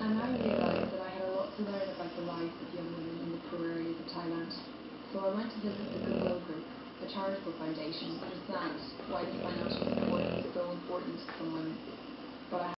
and I realised that I had a lot to learn about the lives of young women in the poor areas of Thailand. So I went to visit the Goodwill Group, a charitable foundation, to understand why this financial support is so important to some women. But I